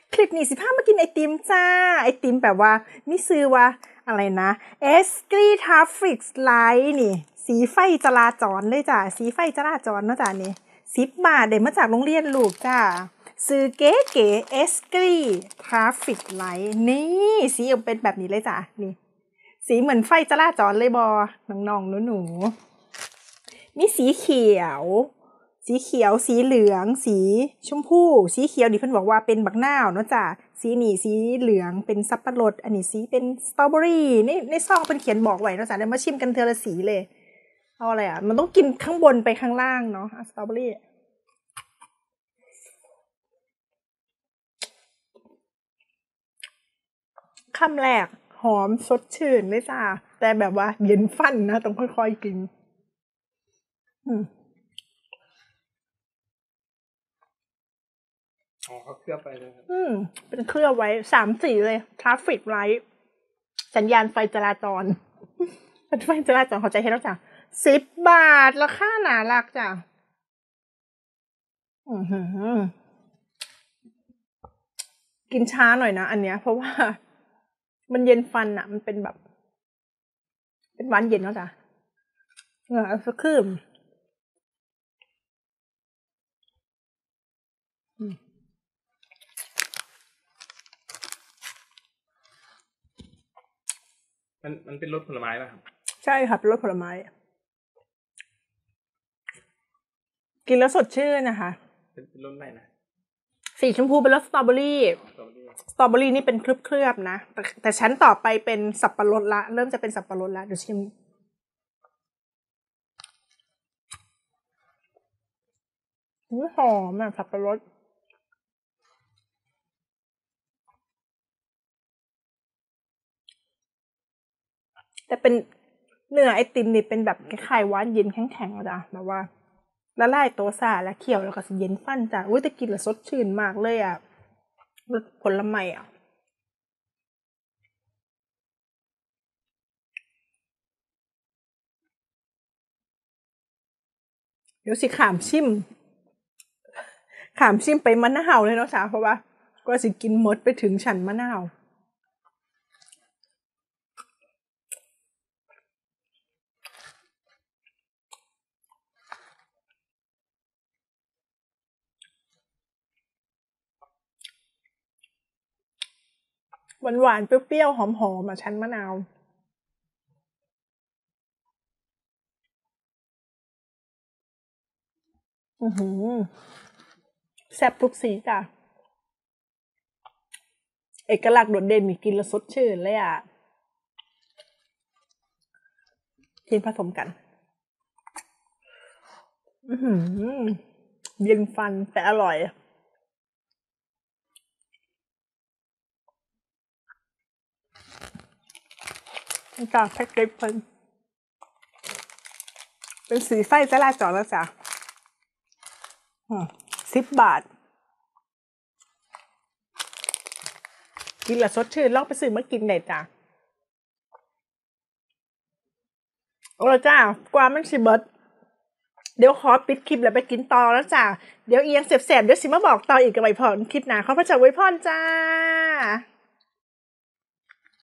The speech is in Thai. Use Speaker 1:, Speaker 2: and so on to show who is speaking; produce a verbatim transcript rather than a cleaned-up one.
Speaker 1: คลิปนี้สิพามากินไอติมจ้าไอติมแบบว่ามีซื้อว่าอะไรนะเอสกรีทาฟิกไลท์นี่สีไฟจราจรเลยจ้าสีไฟจราจรเนาะจ้านี่สิบบาทเด็ดมาจากโรงเรียนลูกจ้าซื้อเก๋เก๋เอสกรีทราฟิกไลท์นี่สีออกเป็นแบบนี้เลยจ้านี่สีเหมือนไฟจราจรเลยบอน้องๆหนูๆมีสีเขียวสีเขียวสีเหลืองสีชมพูสีเขียวดิเพิ่นบอกว่าเป็นบักนาวเนาะจ้ะสีนี่สีเหลืองเป็นสับปะรดอันนี้สีเป็นสตรอเบอรี่ในในซองเพิ่นเขียนบอกไว้เนาะจ้ะเดี๋ยวมาชิมกันเทอละสีเลยเอาอะไรอ่ะมันต้องกินข้างบนไปข้างล่างเนาะสตรอเบอรี่คำแรกหอมสดชื่นเลยจ้ะแต่แบบว่าเย็นฟันนะต้องค่อยๆกินอืม
Speaker 2: อ๋อเขาเคลือบไปเลยครับ
Speaker 1: อืมเป็นเคลือบไว้สามสีเลยทราฟฟิกไลท์สัญญาณไฟจราจรเป็นไฟจราจรเข้าใจให้แล้วจ้ะสิบบาทราคาหนารักจ้ะอือหือกินช้าหน่อยนะอันเนี้ยเพราะว่ามันเย็นฟันอะมันเป็นแบบเป็นหวานเย็นเนาะจ้ะเออสักครึ่ง
Speaker 2: มันมันเป็นรสผลไม้ป่ะครับ
Speaker 1: ใช่ค่ะเป็นรสผลไม้กินแล้วสดชื่นนะคะ
Speaker 2: เป็นเป็นรสอะไรนะ
Speaker 1: สีชมพูเป็นรสสตรอเบอรี่สตรอเบอรี่นี่เป็นเคลือบๆนะแต่แต่ชั้นต่อไปเป็นสับปะรดละเริ่มจะเป็นสับปะรดละเดี๋ยวชิมหอมอ่ะสับปะรดแต่เป็นเนื้อไอติมนี่เป็นแบบคล้ายๆหวานเย็นแข็งๆจ้ะแบบว่าละลายตัวซาแล้วเคี่ยวแล้วก็เย็นฟันจ้ะอุ้ยแต่กินแล้วสดชื่นมากเลยอ่ะรสผลไม้อ่ะเดี๋ยวสิขามชิมขามชิมไปมะนาวเลยเนาะจ้ะเพราะว่าก็สิกินหมดไปถึงฉันมะนาวหวานๆเปรี้ยวๆหอมๆอ่ะชั้นมะนาวอือหือแซ่บทุกสีจ้ะเอกลักษณ์โดดเด่นมีกินแล้วสดชื่นเลยอ่ะกินผสมกันอือหือเย็นฟันแต่อร่อยจ้ะแพ็กเกจเพิ่นเป็นสีไฟจราจรแล้วจ้ะสิบบาทกินแล้วสดชื่นลองไปซื้อมากินได้จ้ะโอ้ละจ้ากว่ามันสิเบิดเดี๋ยวขอปิดคลิปแล้วไปกินต่อแล้วจ้ะเดี๋ยวเอียงเสียบๆเดี๋ยวสิมาบอกต่ออีกกับไว้พรคลิปหน้าขอพระเจ้าไว้พรจ้า